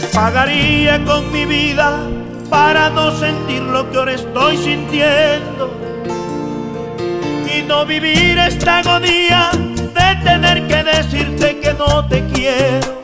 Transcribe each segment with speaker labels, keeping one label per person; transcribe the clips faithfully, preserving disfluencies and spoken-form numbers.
Speaker 1: Pagaría con mi vida para no sentir lo que ahora estoy sintiendo y no vivir esta agonía de tener que decirte que no te quiero.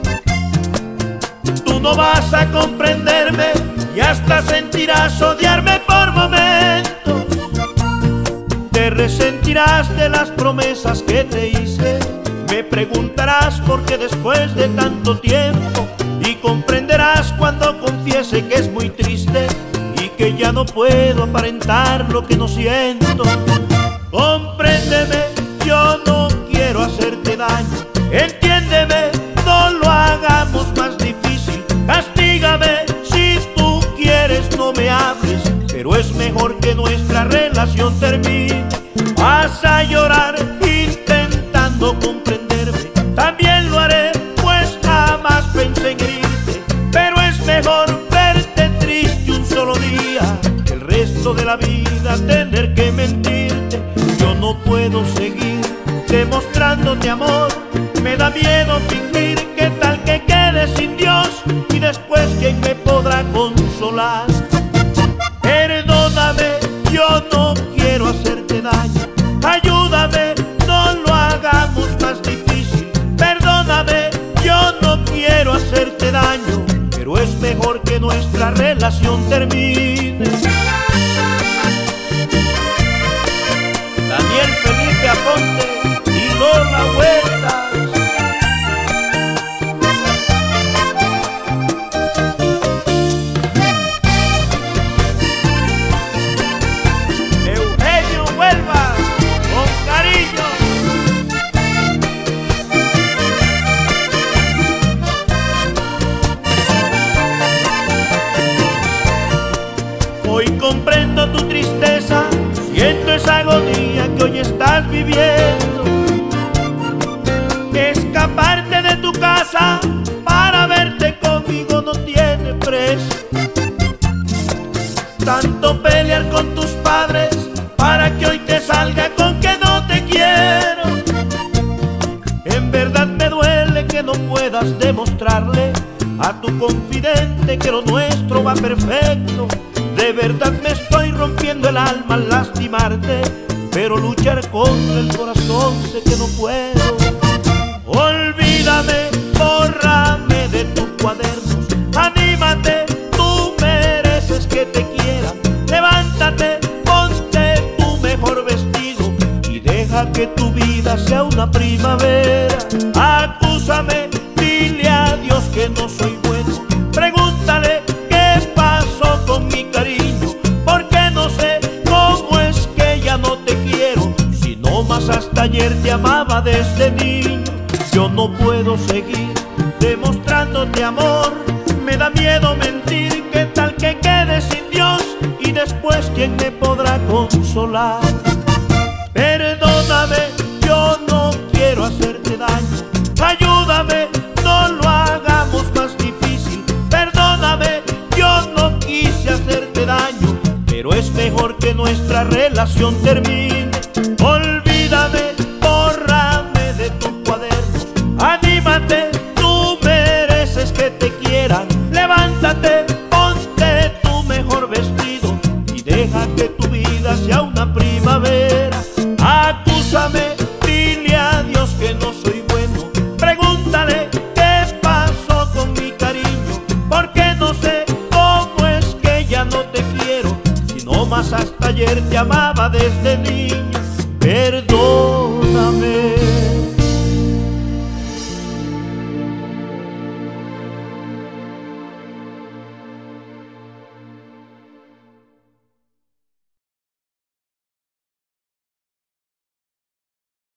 Speaker 1: Tú no vas a comprenderme y hasta sentirás odiarme por momentos. Te resentirás de las promesas que te hice. Me preguntarás por qué después de tanto tiempo, y comprenderás cuando confiese que es muy triste y que ya no puedo aparentar lo que no siento. Compréndeme, yo no quiero hacerte daño. Entiéndeme, no lo hagamos más difícil. Castígame si tú quieres, no me hables, pero es mejor que nuestra relación termine. Vas a llorar intentando comprenderme, también lo haré, pues jamás pensé en herirte. Pero es mejor verte triste un solo día que el resto de la vida tener que mentirte. Yo no puedo seguir demostrándote amor, me da miedo fingir. ¿Qué tal que quede sin Dios? Y después, ¿quién me podrá consolar? Perdóname, yo no quiero hacerte daño. Ayúdame, no lo hagamos más difícil. Perdóname, yo no quiero hacerte daño, pero es mejor que nuestra relación termine. Daniel Felipe Aponte y Lola Huertas. Eugenio Huelva, con cariño. Hoy comprendo tu tristeza, siento esa agonía que hoy estás viviendo. Escaparte de tu casa para verte conmigo no tiene precio. Tanto pelear con tus padres para que hoy te salga con que no te quiero. En verdad me duele que no puedas demostrarle a tu confidente que lo nuestro va perfecto. De verdad me estoy rompiendo el alma al lastimarte, pero luchar contra el corazón sé que no puedo. Olvídame, bórrame de tus cuadernos. Anímate, tú mereces que te quieran. Levántate, ponte tu mejor vestido y deja que tu vida sea una primavera. Acúsame, dile a Dios que no soy bueno. Pregúntale qué pasó con mi cariño, porque no sé cómo es que ya no te quiero, si no más hasta ayer te amaba desde niño. Yo no puedo seguir demostrándote amor, me da miedo mentir. ¿Qué tal que quede sin Dios? Y después, ¿quién me podrá consolar? Perdóname, yo no quiero hacerte daño. Ayúdame, no lo hagamos más difícil. Perdóname, yo no quise hacerte daño, pero es mejor que nuestra relación termine. Olvídame, bórrame de tus cuadernos. Anímate, tú mereces que te quieran. Levántate, ponte tu mejor vestido y deja que tu vida sea una primavera. Acúsame, dile a Dios que no soy bueno. Pregúntale qué pasó con mi cariño, porque no sé cómo es que ya no te quiero, si no más hasta ayer te amaba desde niño.